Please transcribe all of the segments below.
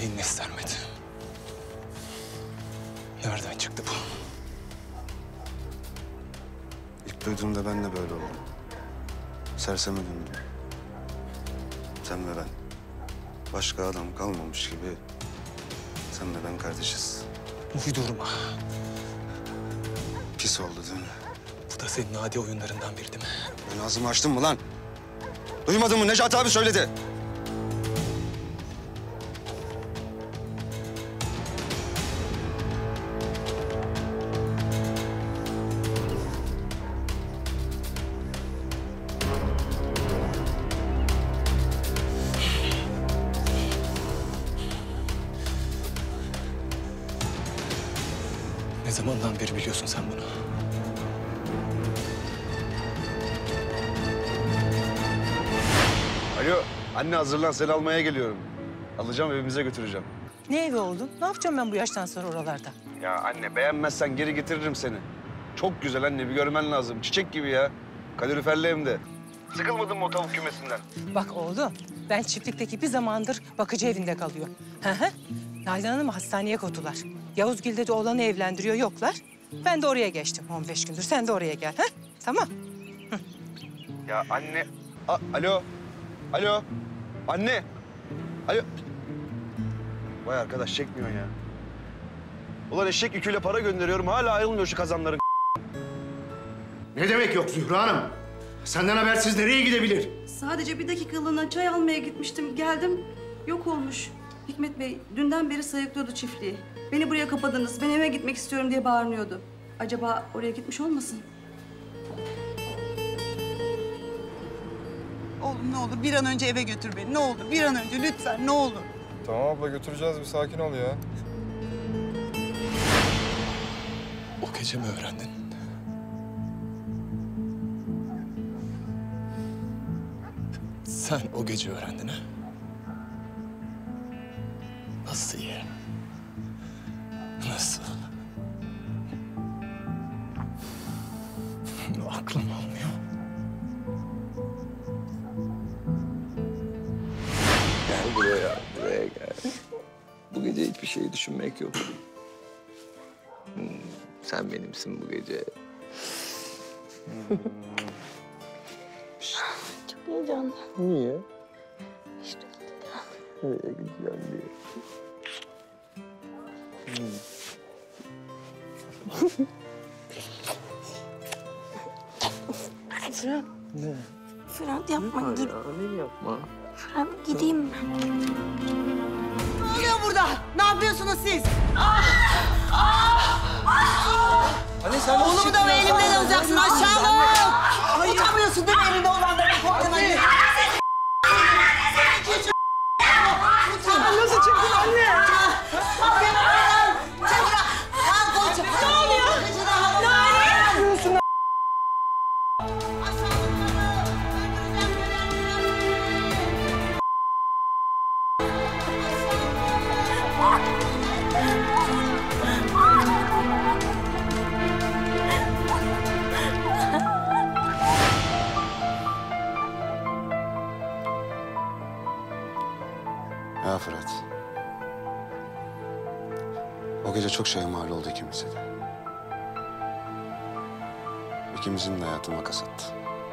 neyin nesi Sermet? Nereden çıktı bu? İlk duyduğumda ben de böyle oldum. Serseme döndüm. Sen ve ben. Başka adam kalmamış gibi sen ve ben kardeşiz. Uydurma. Pis oldu değil mi? Bu da senin adi oyunlarından biri değil mi? Ben ağzımı açtım mı lan? Duymadın mı? Necati abi söyledi. Ne zamandan beri biliyorsun sen bunu? Alo, anne hazırlan, seni almaya geliyorum. Alacağım, evimize götüreceğim. Ne evi oğlum? Ne yapacağım ben bu yaştan sonra oralarda? Ya anne, beğenmezsen geri getiririm seni. Çok güzel anne, bir görmen lazım. Çiçek gibi ya. Kaloriferli hem de. Sıkılmadın mı o tavuk kümesinden? Bak oğlum, ben çiftlikteki bir zamandır bakıcı evinde kalıyor. Hı hı. Nalan Hanım'ı hastaneye koydular. Yavuzgül'de de oğlanı evlendiriyor, yoklar. Ben de oraya geçtim 15 gündür. Sen de oraya gel, ha? Tamam. Ya anne... alo. Alo. Anne. Alo. Vay arkadaş, çekmiyor ya. Ulan eşek yüküyle para gönderiyorum. Hala ayrılmıyor şu kazanların. Ne demek yok Zühre Hanım? Senden habersiz nereye gidebilir? Sadece bir dakikalığına çay almaya gitmiştim. Geldim, yok olmuş. Hikmet Bey, dünden beri sayıklıyordu çiftliği. Beni buraya kapadınız, ben eve gitmek istiyorum diye bağırıyordu. Acaba oraya gitmiş olmasın? Oğlum ne olur bir an önce eve götür beni. Ne olur bir an önce lütfen ne olur. Tamam abla götüreceğiz, bir sakin ol ya. O gece mi öğrendin? Sen o gece öğrendin ha? Nasıl ya? Nasıl? Aklım almıyor. Gel buraya, buraya gel. Bu gece hiçbir şey düşünmek yok. Sen benimsin bu gece. Çok heyecanlı. Niye? İşte Nereye gideceğim diye. Fırat. Ne? Fırat yapma, git. Ne yapma? Fırat gideyim ben. Ne oluyor burada? Ne yapıyorsunuz siz? Anne sen Oğlumu da mı elimden alacaksın aşağılık? Utanmıyorsun değil mi elinde olanları koklamayı? Nasıl çıktın anne? Ne oluyor? Ne oluyor? Ya Fırat. O gece çok şeye mal oldu ikimize de. İkimizin de hayatı makas attı.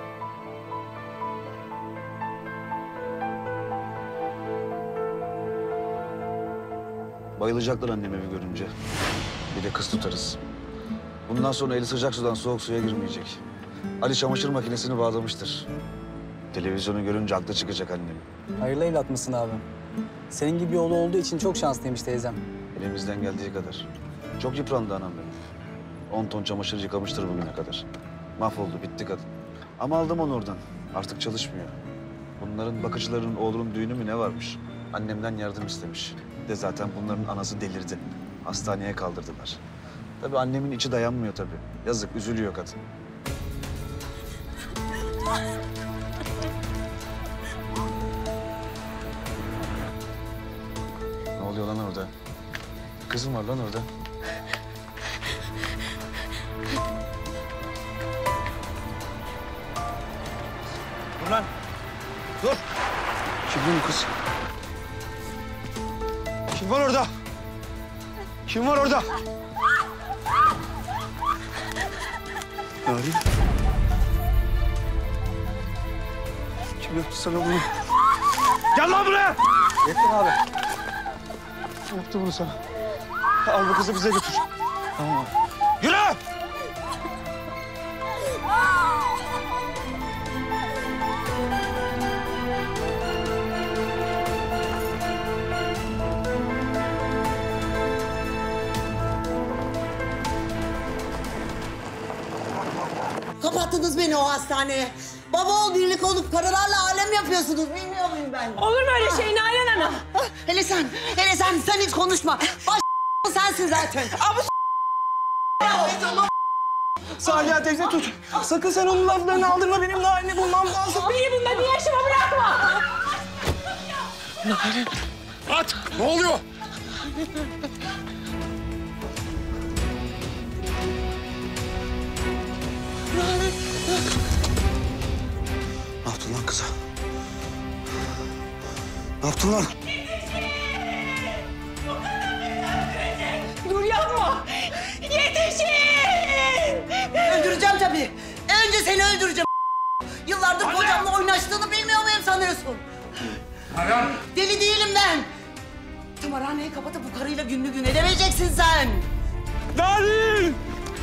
Bayılacaklar annem evi görünce. Bir de kız tutarız. Bundan sonra eli sıcak sudan soğuk suya girmeyecek. Ali çamaşır makinesini bağlamıştır. Televizyonu görünce aklı çıkacak annem. Hayırlı evlat mısın abi? Senin gibi oğlu olduğu için çok şanslıymış teyzem. Elimizden geldiği kadar. Çok yıprandı anam benim. 10 ton çamaşır yıkamıştır bugüne kadar. Mahvoldu, bitti kadın. Ama aldım onu oradan. Artık çalışmıyor. Bunların bakıcıların oğlunun düğünü mü ne varmış? Annemden yardım istemiş. De zaten bunların anası delirdi. Hastaneye kaldırdılar. Tabii annemin içi dayanmıyor tabii. Yazık, üzülüyor kadın. Ne oluyor lan orada? Kızım var lan orada. Dur lan. Dur. Kimdi bu kız? Kim var orada? Kim var orada? Narin. Kim yaptı sana bunu? Gel lan buraya! Yettin abi. Kim yaptı bunu sana? Al bu kızı bize götür. Tamam abi. Yürü! Kapattınız beni o hastaneye. Baba ol birlik olup karılarla alem yapıyorsunuz. Bilmiyor muyum ben? Olur mu öyle şey Nalan Hanım? Hele sen hiç konuşma. Baş sensin zaten. Salih teyze tut. Sakın sen onun laflarını aldırma. Benim Narin'i bulmam lazım. Beni bunda bir yaşıma bırakma. At! Ne oluyor? Ne yaptın lan kıza? Ne yaptın lan? Dur yapma. Yetişin! Öldüreceğim tabii. Önce seni öldüreceğim. Yıllardır kocamla oynaştığını bilmiyor muyum sanıyorsun? Nalan! Deli değilim ben. Tımarhaneyi kapatıp bu karıyla günlü gün edemeyeceksin sen. Narin!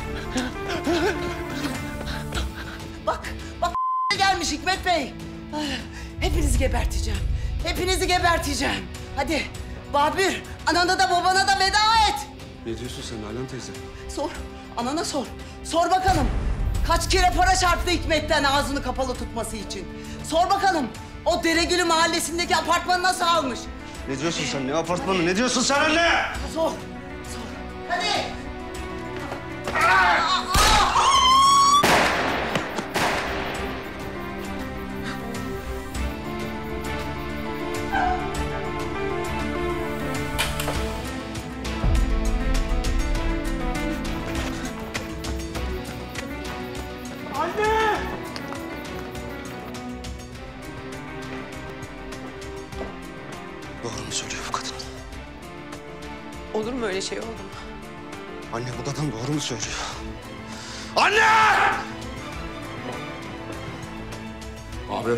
Bak gelmiş Hikmet Bey. Hepinizi geberteceğim. Hepinizi geberteceğim. Hadi Babür, anana da babana da veda et. Ne diyorsun sen Nalan teyze? Sor, anana sor. Sor bakalım. Kaç kere para çarptı Hikmet'ten ağzını kapalı tutması için. Sor bakalım. O Deregülü mahallesindeki apartmanı nasıl almış? Ne diyorsun sen? Ne apartmanı? Ne diyorsun sen anne? Sor. Hadi. Doğru mu söylüyor bu kadın? Olur mu öyle şey oğlum? Anne bu kadın doğru mu söylüyor? Anne! Abi.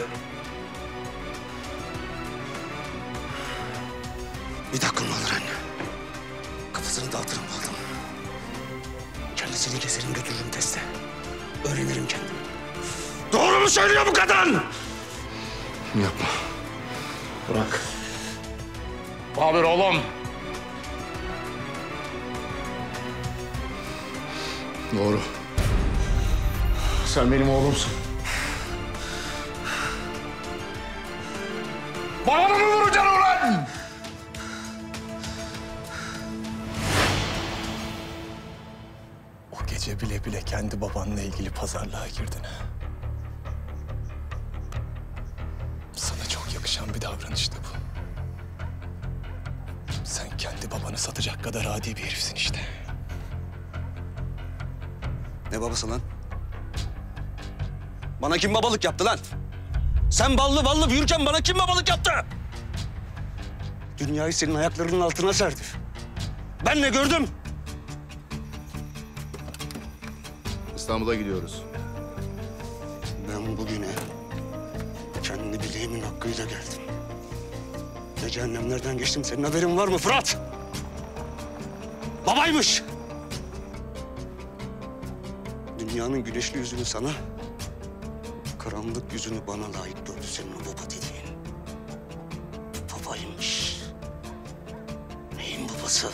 Bir dakika mı alır anne? Kafasını dağıtırım bu adamı. Kendisini keserim götürürüm teste. Öğrenirim kendim. Doğru mu söylüyor bu kadın? Yapma. Bırak. Babür oğlum. Doğru. Sen benim oğlumsun. Bana mı vuracaksın ulan? O gece bile bile kendi babanla ilgili pazarlığa girdin. Sana çok yakışan bir davranıştı bu. Sen kendi babanı satacak kadar adi bir herifsin işte. Ne babası lan? Bana kim babalık yaptı lan? Sen ballı ballı büyürken bana kim babalık yaptı? Dünyayı senin ayaklarının altına serdi. Ben ne gördüm? İstanbul'a gidiyoruz. Ben bugüne kendi bileğimin hakkıyla geldim. Ne cehennemlerden geçtim, senin haberin var mı Fırat? Babaymış. Dünyanın güneşli yüzünü sana, karanlık yüzünü bana layık gördü senin o baba dediğin. Babaymış. Neyin babası?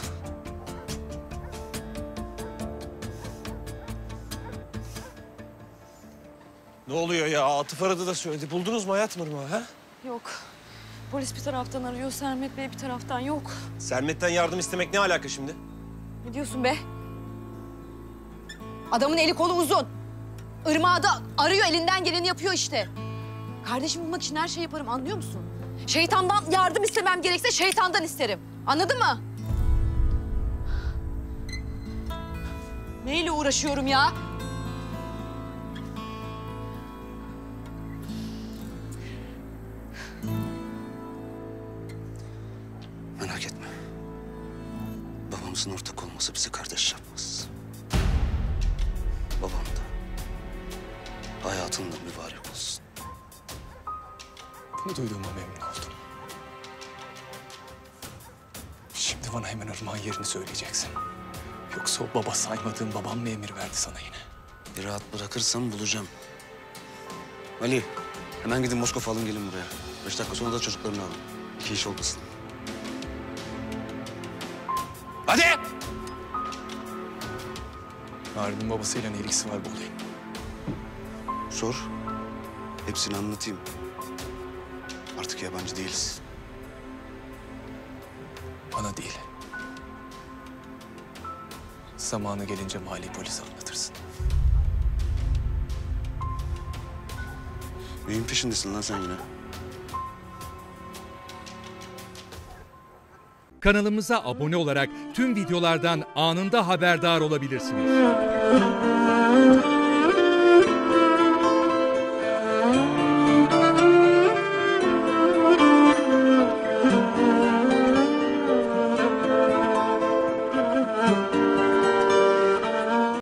Ne oluyor ya? Atıf aradı da söyledi. Buldunuz mu hayat mırmağı ha? Yok. Polis bir taraftan arıyor, Sermet Bey bir taraftan yok. Sermet'ten yardım istemek ne alaka şimdi? Ne diyorsun be? Adamın eli kolu uzun. Irmağı da arıyor, elinden geleni yapıyor işte. Kardeşimi bulmak için her şeyi yaparım, anlıyor musun? Şeytandan yardım istemem gerekse şeytandan isterim. Anladın mı? Neyle uğraşıyorum ya? Merak etme. Babamızın ortak olması bizi kardeş yapmaz. Babam da hayatında mübarek olsun. Bunu duyduğuma memnun oldum. Şimdi bana hemen Irmak'ın yerini söyleyeceksin. Yoksa o baba saymadığın babam mı emir verdi sana yine? Bir rahat bırakırsam bulacağım. Ali, hemen gidin Moskova alın gelin buraya. 5 dakika sonra da çocuklarını alın. 2 iş olmasın. Hadi! Narin'in babasıyla ne ilgisi var bu olayın? Sor. Hepsini anlatayım. Artık yabancı değiliz. Bana değil. Zamanı gelince mali polise anlatırsın. Neyin peşindesin lan sen yine? Kanalımıza abone olarak tüm videolardan anında haberdar olabilirsiniz.